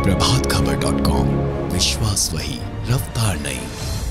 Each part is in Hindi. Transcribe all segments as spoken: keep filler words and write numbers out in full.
प्रभात खबर डॉट कॉम, विश्वास वही, रफ्तार नहीं।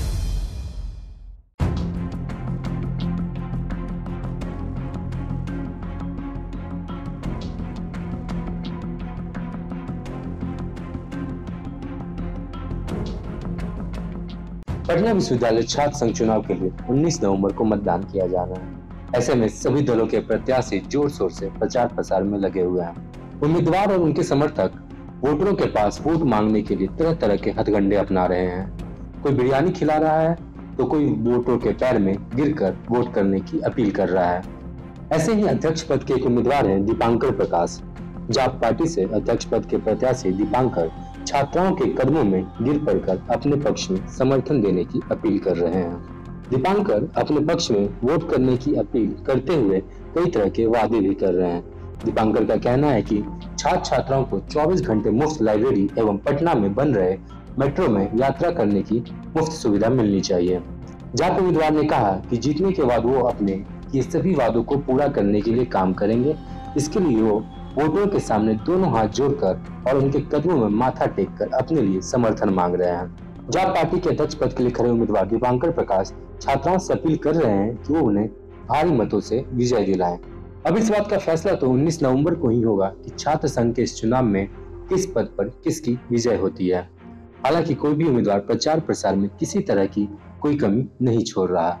पटना विश्वविद्यालय छात्र संघ चुनाव के लिए उन्नीस नवंबर को मतदान किया जाना है। ऐसे में सभी दलों के प्रत्याशी जोर शोर से प्रचार प्रसार में लगे हुए हैं। उम्मीदवार और उनके समर्थक वोटरों के पास वोट मांगने के लिए तरह तरह के हथकंडे अपना रहे हैं। कोई बिरयानी खिला रहा है तो कोई वोटरों के पैर में गिरकर वोट करने की अपील कर रहा है। ऐसे ही अध्यक्ष पद के एक उम्मीदवार हैं दीपांकर प्रकाश। जाप पार्टी से अध्यक्ष पद के प्रत्याशी दीपांकर छात्राओं के कदमों में गिर पड़कर अपने पक्ष में समर्थन देने की अपील कर रहे हैं। दीपांकर अपने पक्ष में वोट करने की अपील करते हुए कई तरह के वादे भी कर रहे हैं। दीपांकर का कहना है कि छात्र छात्राओं को चौबीस घंटे मुफ्त लाइब्रेरी एवं पटना में बन रहे मेट्रो में यात्रा करने की मुफ्त सुविधा मिलनी चाहिए। जाप उम्मीदवार ने कहा कि जीतने के बाद वो अपने ये सभी वादों को पूरा करने के लिए काम करेंगे। इसके लिए वो वोटरों के सामने दोनों हाथ जोड़कर और उनके कदमों में माथा टेक कर अपने लिए समर्थन मांग रहे हैं। जाप पार्टी के अध्यक्ष पद के लिए खड़े उम्मीदवार दीपांकर प्रकाश छात्राओं से अपील कर रहे हैं कि वो उन्हें भारी मतों से विजय दिलाएं। अब इस बात का फैसला तो उन्नीस नवंबर को ही होगा कि छात्र संघ के इस चुनाव में किस पद पर किसकी विजय होती है। हालांकि कोई भी उम्मीदवार प्रचार प्रसार में किसी तरह की कोई कमी नहीं छोड़ रहा।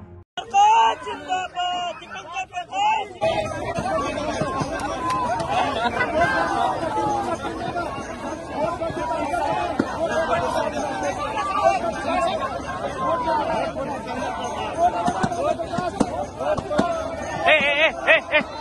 ए, ए, ए, ए, ए।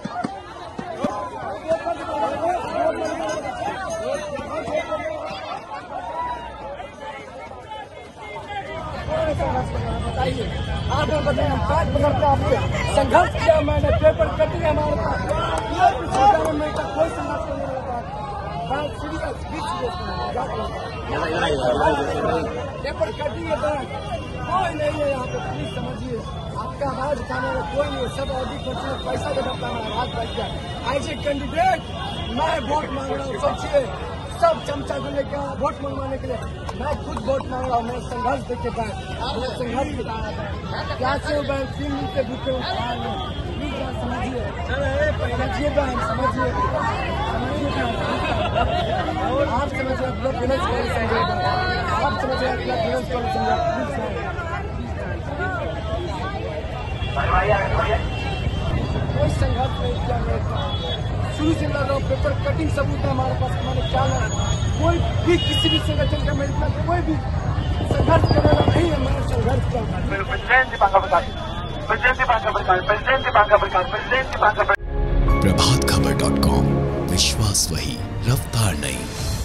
बताइए आप बताइए हम पाँच पकड़ते आपसे संघर्ष किया, मैंने पेपर कट गया हमारे पास में का कोई संघर्ष नहीं होता। पेपर कट गया कोई नहीं है यहाँ पे, प्लीज समझिए। आपका आवाज उठाने वाला कोई नहीं है, सब ऑडिट करते हैं, पैसा देना पड़ता है, आवाज बैठ गया। एज ए कैंडिडेट मैं वोट मांग रहा हूँ। सोचिए सब चमचा को लेकर वोट मंगवाने के लिए मैं खुद वोट मांग रहा हूँ। मैं संघर्ष देखे पाए संघर्ष क्या से बैंक तीन दिन से भूखे समझिए समझिए बैंक समझिए आप समझिए ब्लड डोनेट कर समझिए आप समझिए ब्लड डोनेट कर समझिए। कोई संघर्ष नहीं किया मैं शुरू से लड़ रहा हूँ। पेपर कटिंग सबूत है हमारे पास, हमारे क्या है। कोई भी किसी भी संगठन का मेरे साथ कोई भी संघर्ष करेगा नहीं है। मैंने संघर्ष किया। प्रभात खबर डॉट कॉम, विश्वास वही, रफ्तार नहीं।